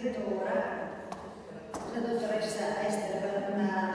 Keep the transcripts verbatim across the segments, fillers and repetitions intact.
presento ora la dottoressa Ester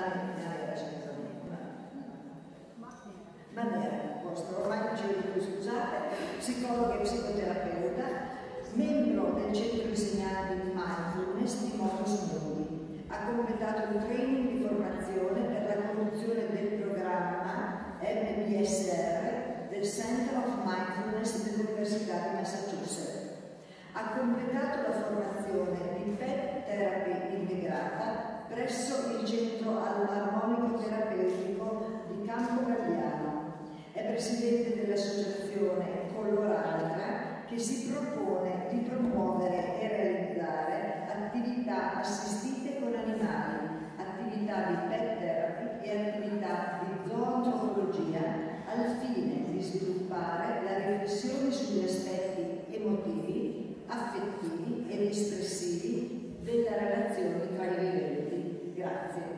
Manera, vostro ormai non c'è di più, scusate, psicologa e psicoterapeuta, membro del centro insegnante di mindfulness di Modus Modi. Ha completato un training di formazione per la conduzione del programma M B S R del Center of Mindfulness dell'Università di Massachusetts. Ha completato la formazione di Pet Therapy integrata presso il Centro Armonico Terapeutico di Campo Galliano. È presidente dell'associazione Coloraltra che si propone di promuovere e realizzare attività assistite con animali, attività di pet therapy e attività di zoonotologia al fine di sviluppare la riflessione sugli aspetti emotivi, affettivi ed espressivi della relazione tra i viventi. Grazie.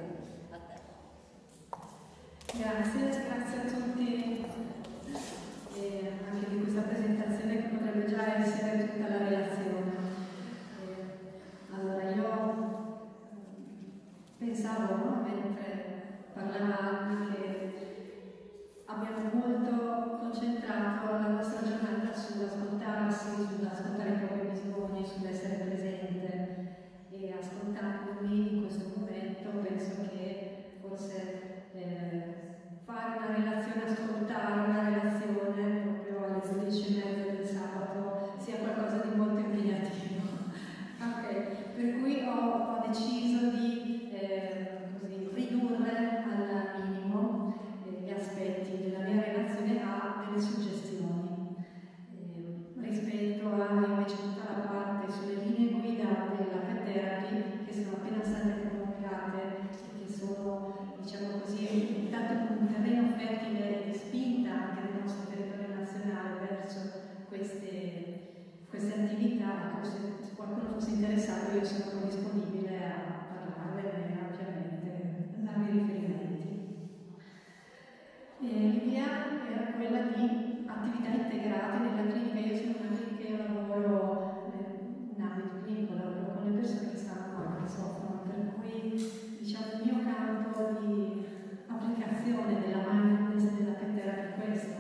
Grazie, grazie a tutti e anche di questa presentazione che potrebbe già essere tutta la relazione. E allora io pensavo, no, mentre parlava Anna, che abbiamo molto concentrato la nostra giornata sull'ascoltarsi, sull'ascoltare i propri bisogni, sull'essere presente, e ascoltandomi in questo momento penso che forse eh, fare una relazione, ascoltare una relazione proprio alle dodici e mezza del sabato sia qualcosa di molto impegnativo. Okay. Per cui ho, ho deciso di eh, così, ridurre al minimo eh, gli aspetti della mia relazione a delle suggestioni. Eh, rispetto a invece tutta la parte sulle linee guida della pet therapy che sono appena state comunicate e che sono, diciamo così, intanto un terreno fertile e di spinta anche nel nostro territorio nazionale verso queste, queste attività. Se, se qualcuno fosse interessato io sono disponibile a parlarne e ovviamente darvi riferimenti. E l'idea era quella di attività integrate nella clinica. Io sono una clinica, io lavoro in ambito clinico, lavoro con le persone che stanno male, che soffrono, per cui diciamo il mio campo di applicazione della mindfulness e della pet therapy è questo.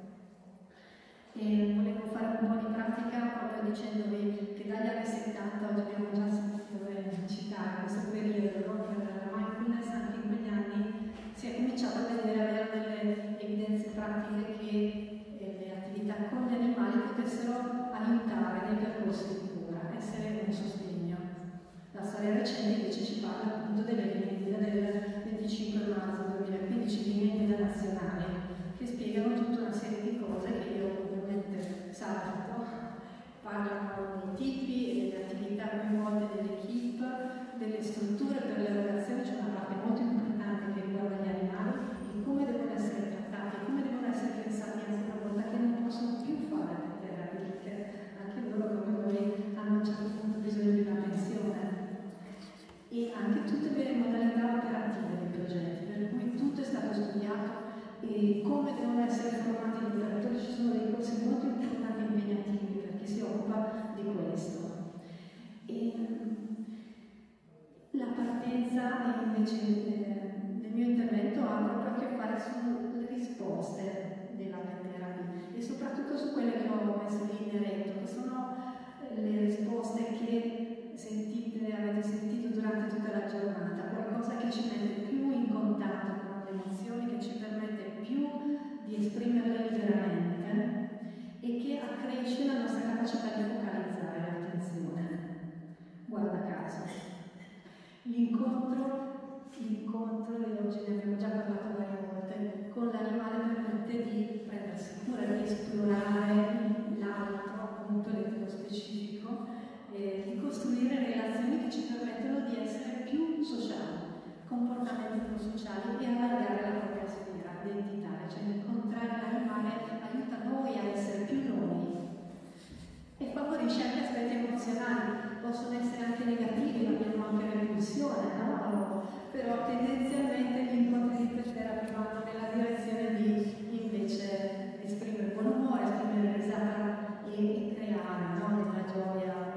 E volevo fare un po' di pratica proprio dicendovi che dagli anni settanta, oggi abbiamo già sentito citare questo periodo, no? Che la mindfulness anche in quegli anni si è cominciato a vedere, avere delle evidenze pratiche che eh, le attività con gli animali potessero aiutare nei percorsi di cura, essere un sostegno. La storia recente invece ci parla appunto delle linee guida del venticinque marzo duemilaquindici, linee guida nazionali, che spiegano tutta una serie di cose che io ovviamente salto. Parlano dei tipi e delle attività coinvolte dell'equipe, delle strutture per l'erogazione, c'è una parte molto importante che riguarda gli animali, e come devono essere trattati, come devono essere pensati anche una volta che non possono più fare la terapia, perché anche loro come noi hanno a un certo punto bisogno di una pensione. E anche tutte le modalità operative dei progetti, per cui tutto è stato studiato e come devono essere formati gli operatori. Ci sono dei corsi molto importanti e impegnativi per chi si occupa di questo. E la partenza invece eh, del mio intervento ha proprio a che fare sulle risposte della pet therapy e soprattutto su quelle che ho messo lì in eretto, che sono le risposte che sentite, avete sentito durante tutta la giornata, qualcosa che ci mette più in contatto con le emozioni, che ci permette più di esprimerle liberamente e che accresce la nostra capacità di focalizzare l'attenzione. Guarda caso, l'incontro, l'incontro di oggi, ne abbiamo già parlato varie volte, con l'animale permette di prendersi cura, di esplorare l'altro, appunto nello specifico, eh, di costruire relazioni che ci permettono di essere più sociali, comportamenti più sociali e allargare la propria sfera identitaria, cioè incontrare l'animale aiuta noi a essere più noi e favorisce anche aspetti emozionali, possono essere anche negativi, abbiamo anche repulsione, no? Però tendenzialmente gli incontri di pet therapy vanno nella direzione di invece esprimere buon umore, esprimere risata e creare, no? Della gioia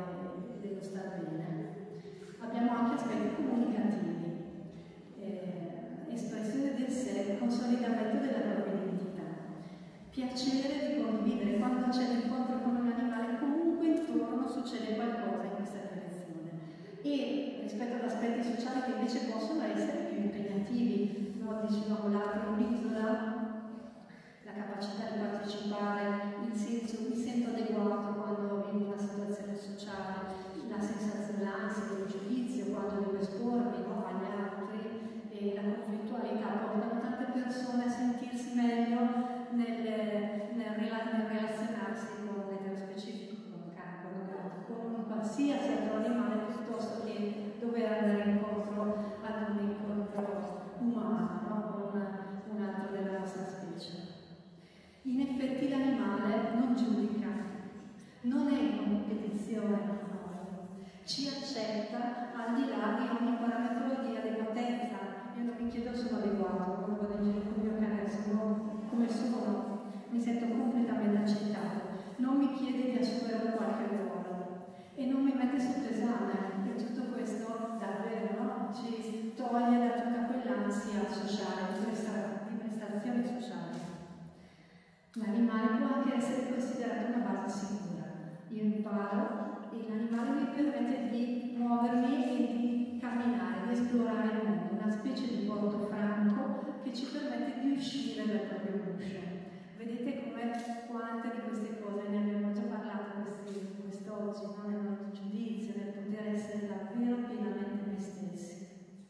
piacere di condividere. Quando c'è l'incontro con un animale, comunque intorno succede qualcosa in questa direzione. E rispetto ad aspetti sociali che invece possono essere più impegnativi, no? Dicevamo l'altro, un'isola, la capacità di partecipare, il senso, mi sento adeguato quando vivo una situazione sociale, la sensazione, l'ansia, il giudizio quando devo espormi, no, agli altri, e la conflittualità portano tante persone a sentirsi meglio nel, nel, nel relazionarsi con l'eterospecifico, con un cane, con un gatto, con un qualsiasi altro animale, piuttosto che dover andare incontro ad un incontro umano, no, con un altro della nostra specie. In effetti l'animale non giudica, non è in competizione con noi, ci accetta al di là di ogni parametro di adeguatezza. Io non mi chiedo se sono adeguato, come vado in giro con il mio cane, sono come sono, mi sento completamente accettato. Non mi chiede di assumere qualche ruolo e non mi mette sotto esame, e tutto questo davvero, no? Ci toglie da tutta quell'ansia sociale, di prestazioni sociali. L'animale può anche essere considerato una base sicura. Io imparo e l'animale mi permette di muovermi e di camminare, di esplorare il mondo, una specie di porto franco che ci permette di uscire dal proprio guscio. Vedete come quante di queste cose ne abbiamo già parlato quest'oggi, no? Nel nostro giudizio, nel poter essere davvero pienamente noi stessi.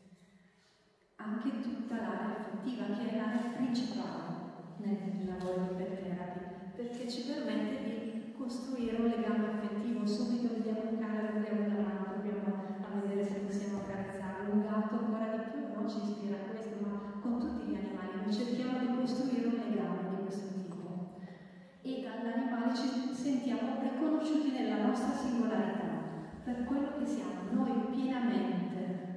Anche tutta l'area affettiva, che è l'area principale nel lavoro di pet therapy, perché ci permette di costruire un legame affettivo. Subito vediamo un cane, lo vediamo una mano, proviamo a vedere se possiamo accarezzarlo, un gatto ancora di più, no? Ci ispira a questo, ma con tutti gli animali noi cerchiamo di costruire un legame di questo tipo e dall'animale ci sentiamo riconosciuti nella nostra singolarità, per quello che siamo noi pienamente.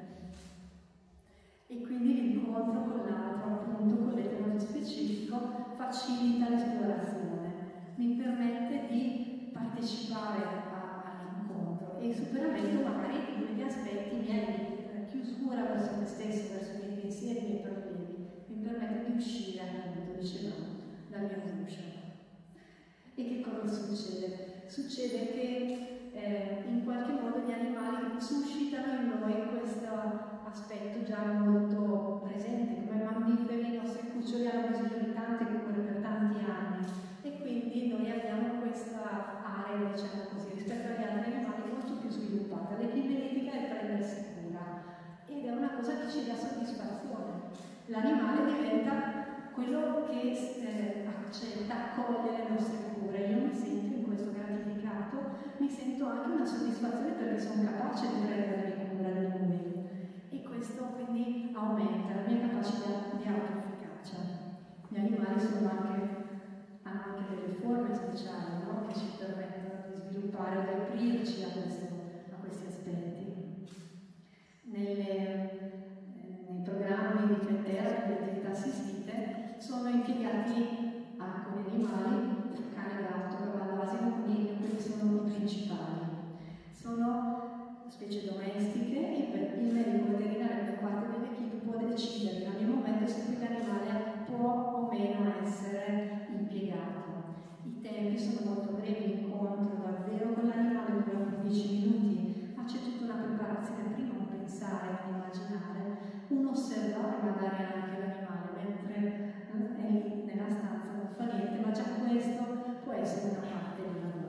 E quindi l'incontro con l'altro, appunto con l'eterno specifico, facilita l'esplorazione, mi permette di partecipare all'incontro e il superamento magari di quegli aspetti miei, la chiusura verso me stesso, verso i miei pensieri, i miei problemi, mi permette di uscire, appunto, dicevamo, dal mio guscio. E che cosa succede? Succede che eh, in qualche modo gli animali suscitano in noi questo aspetto già molto presente, come mammiferi. I nostri cuccioli hanno bisogno di tante cure per tanti anni e quindi noi abbiamo questa area, diciamo così, rispetto agli altri animali molto più sviluppata. L'epimeletica è prendersi cura ed è una cosa che ci dà soddisfazione. L'animale diventa quello che eh, accetta, accoglie le nostre cure. Io mi sento in questo gratificato, mi sento anche una soddisfazione perché sono capace di prendermi cura di lui. E questo quindi aumenta la mia capacità di autoefficacia. Gli animali sono anche, hanno anche delle forme speciali, no? Che ci permettono di sviluppare o di aprirci a, questo, a questi aspetti. Nelle, nei programmi di pet therapy, di attività assistite, sono impiegati alcuni animali, cane, gatto, cavallo, asino, coniglio, questi sono i principali. Sono specie domestiche e il medico veterinario che fa parte dell'equipe può decidere in ogni momento se quell'animale può o meno essere impiegato. I tempi sono molto brevi, l'incontro davvero con l'animale dura quindici minuti, ma c'è tutta una preparazione prima, un pensare, un immaginare, un osservare magari anche l'animale mentre è lì nella stanza, non fa niente, ma già questo può essere una parte del lavoro.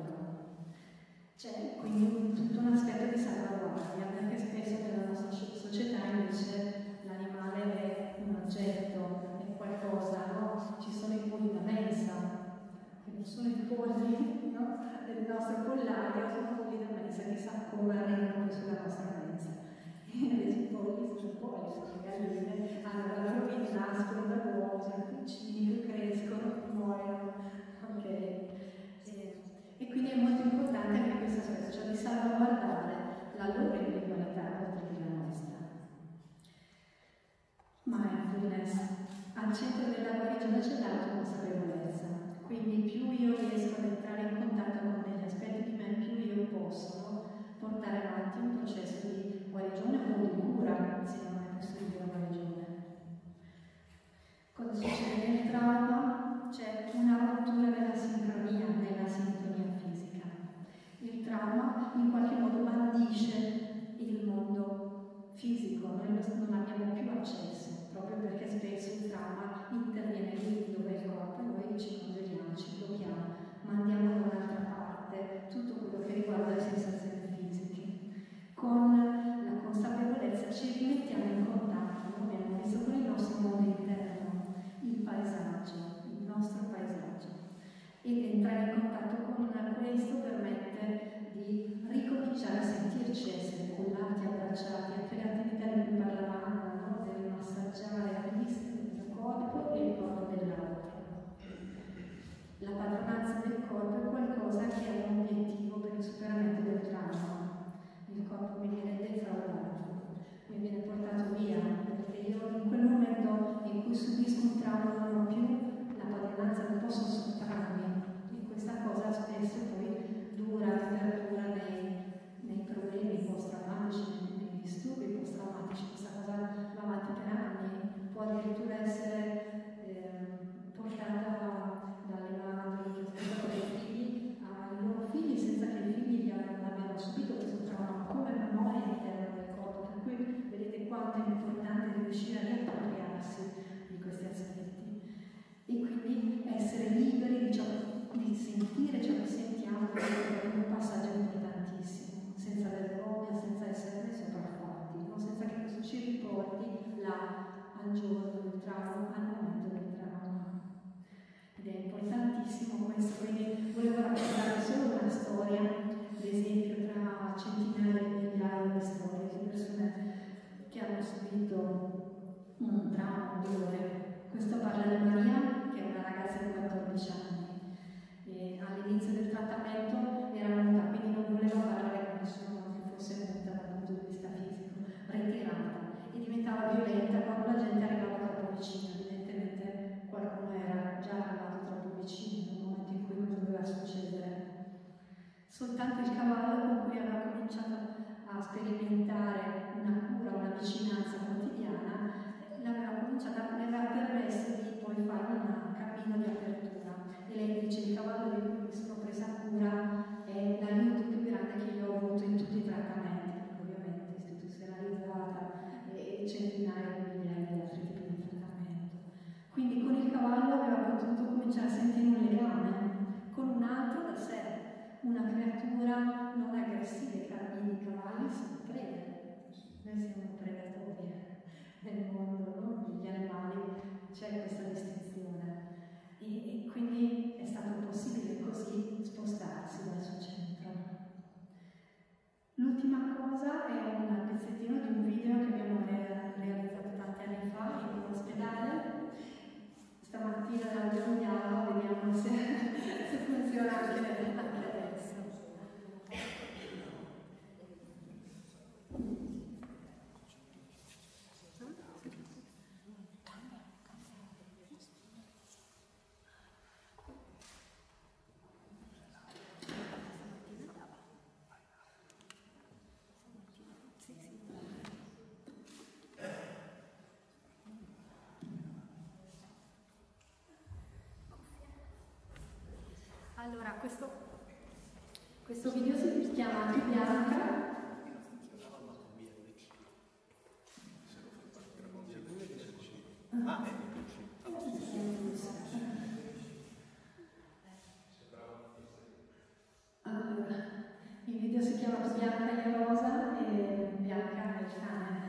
C'è quindi tutto un aspetto di salvaguardia, perché spesso nella nostra società invece l'animale è un oggetto, è qualcosa, no? Ci sono i polli da mensa, che non sono i polli, no? Del nostro pollaio, sono polli da mensa, chissà come arrivano sulla nostra mensa. E invece i polli sono i polli, sono le galline, hanno la loro vita, nascono dall'uovo, sono piccini, crescono, muoiono. Okay. E quindi è molto importante anche questo aspetto, cioè di salvaguardare la loro individualità oltre che la nostra. Mindfulness. Al centro della guarigione c'è l'autoconsapevolezza, quindi più io riesco ad entrare in contatto con degli aspetti di me, più io posso, no? Portare avanti un processo di guarigione o di cura, se non è possibile la guarigione. Cosa succede nel trauma? C'è una rottura arrivavano al momento del trauma. Ed è importantissimo questo, quindi volevo raccontare solo una storia, ad esempio tra centinaia di migliaia di storie di persone che hanno subito un trauma, un dolore. Questo parla di Maria, che è una ragazza di quattordici anni, e all'inizio del trattamento era muta, quindi non voleva parlare con nessuno che fosse muta dal punto di vista fisico, ritirata, e diventava violenta quando la gente arrivava troppo vicino. Evidentemente qualcuno era già arrivato troppo vicino nel momento in cui non doveva succedere. Soltanto il cavallo con cui aveva cominciato a sperimentare una cura, una vicinanza quotidiana, l'aveva cominciata, le aveva permesso di poi fare un cammino di apertura. E lei dice: il cavallo di cui mi sono presa cura è l'aiuto più grande che io ho avuto in tutti i trattamenti, ovviamente istituzionalizzata, e centinaia di migliaia di altri tipi di trattamento. Quindi con il cavallo aveva potuto cominciare a sentire un legame con un altro da sé, una creatura non aggressiva. I cavalli sono prede, noi siamo predatori nel mondo, no? Negli animali c'è questa distinzione, e, e quindi è stato possibile così spostarsi dal suo centro. L'ultima cosa è un pezzettino di un video che abbiamo re realizzato tanti anni fa in un ospedale. Stamattina la vediamo, vediamo se, se funziona anche, anche adesso. Allora, questo, questo video si chiama Più Bianca. Ah, allora, il video si chiama Più Bianca e Rosa, e Bianca è il cane.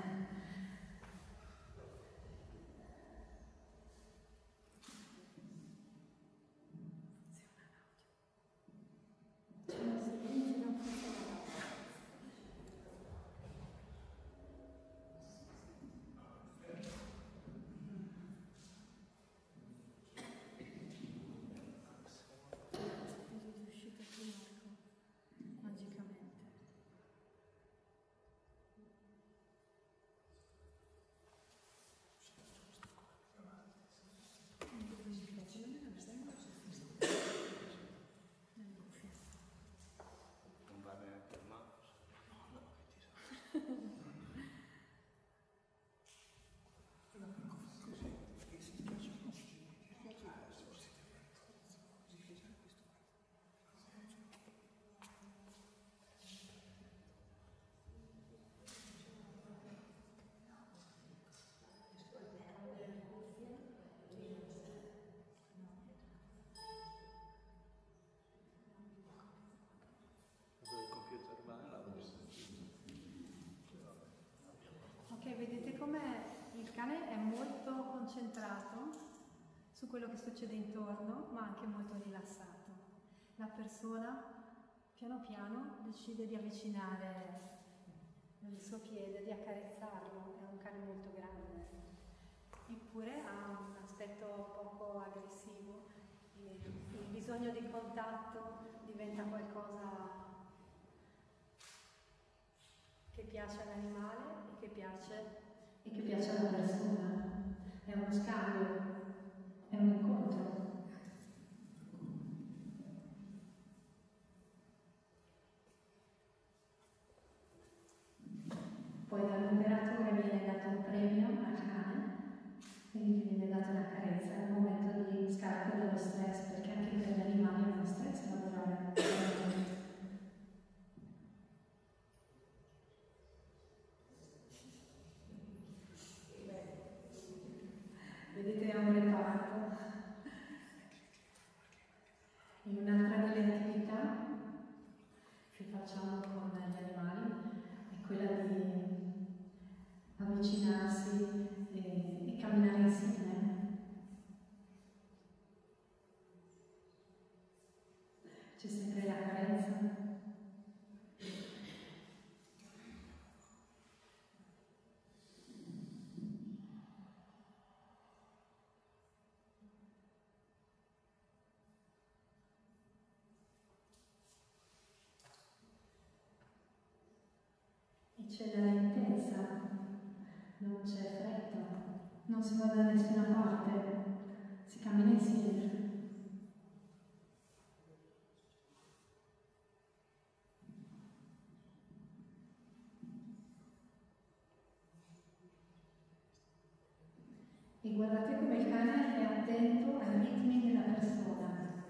Ok, vedete com'è? Il cane è molto concentrato su quello che succede intorno, ma anche molto rilassato. La persona piano piano decide di avvicinare il suo piede, di accarezzarlo. È un cane molto grande, eppure ha un aspetto poco aggressivo. Il bisogno di contatto diventa qualcosa che piace all'animale e che piace, e che piace alla persona. È uno scambio, è un incontro. Poi dall'operatore viene dato un premio al cane e gli viene data una carezza. È un momento di scarico dello stress, perché anche per gli animali è uno stress lavorare. Vedete, è un reparto. In un'altra delle attività che facciamo con gli animali è quella di avvicinarsi e, e camminare insieme. e c'è la lentezza, non c'è fretta, non si va da nessuna parte, si cammina insieme. E guardate come il cane è attento ai ritmi della persona.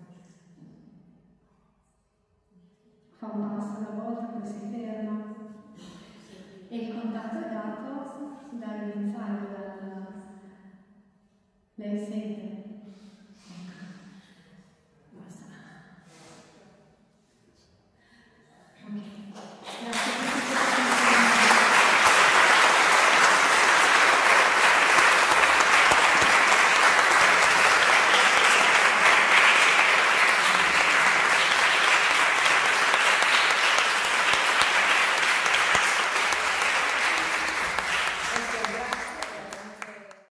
Fa un passo alla volta, poi si ferma. E il contatto è dato dal guinzaglio, dal... lei sente